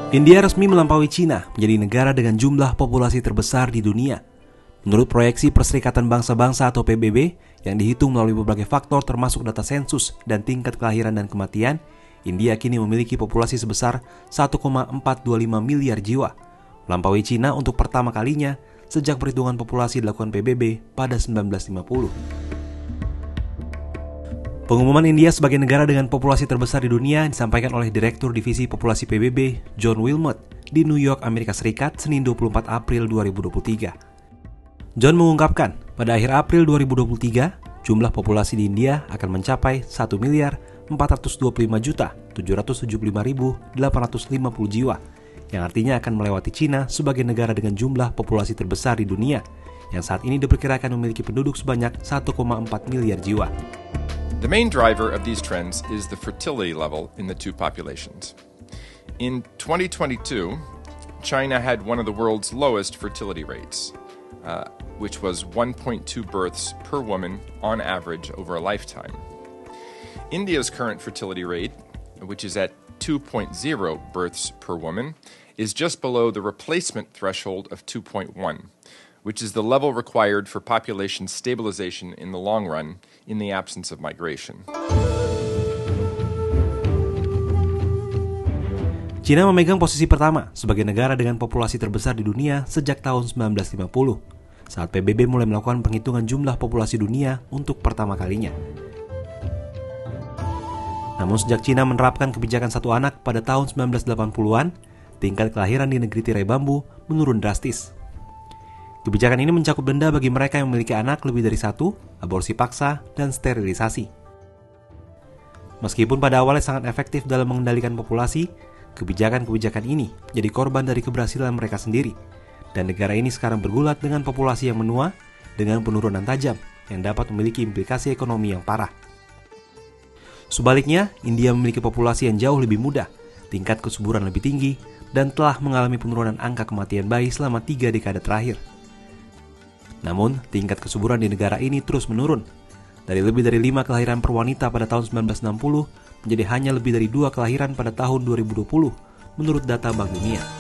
India resmi melampaui Cina menjadi negara dengan jumlah populasi terbesar di dunia. Menurut proyeksi Perserikatan Bangsa-Bangsa atau PBB yang dihitung melalui berbagai faktor termasuk data sensus dan tingkat kelahiran dan kematian, India kini memiliki populasi sebesar 1,425 miliar jiwa, melampaui Cina untuk pertama kalinya sejak perhitungan populasi dilakukan PBB pada 1950. Pengumuman India sebagai negara dengan populasi terbesar di dunia disampaikan oleh Direktur Divisi Populasi PBB, John Wilmot, di New York, Amerika Serikat, Senin 24 April 2023. John mengungkapkan, pada akhir April 2023, jumlah populasi di India akan mencapai 1.425.775.850 jiwa, yang artinya akan melewati Cina sebagai negara dengan jumlah populasi terbesar di dunia, yang saat ini diperkirakan memiliki penduduk sebanyak 1,4 miliar jiwa. The main driver of these trends is the fertility level in the two populations. In 2022, China had one of the world's lowest fertility rates, which was 1.2 births per woman on average over a lifetime. India's current fertility rate, which is at 2.0 births per woman, is just below the replacement threshold of 2.1, which is the level required for population stabilization in the long run in the absence of migration. China memegang posisi pertama sebagai negara dengan populasi terbesar di dunia sejak tahun 1950, saat PBB mulai melakukan penghitungan jumlah populasi dunia untuk pertama kalinya. Namun sejak China menerapkan kebijakan satu anak pada tahun 1980-an, tingkat kelahiran di negeri tirai bambu menurun drastis. Kebijakan ini mencakup denda bagi mereka yang memiliki anak lebih dari satu, aborsi paksa, dan sterilisasi. Meskipun pada awalnya sangat efektif dalam mengendalikan populasi, kebijakan-kebijakan ini jadi korban dari keberhasilan mereka sendiri, dan negara ini sekarang bergulat dengan populasi yang menua dengan penurunan tajam yang dapat memiliki implikasi ekonomi yang parah. Sebaliknya, India memiliki populasi yang jauh lebih muda, tingkat kesuburan lebih tinggi, dan telah mengalami penurunan angka kematian bayi selama 3 dekade terakhir. Namun, tingkat kesuburan di negara ini terus menurun. Dari lebih dari 5 kelahiran per wanita pada tahun 1960, menjadi hanya lebih dari 2 kelahiran pada tahun 2020, menurut data Bank Dunia.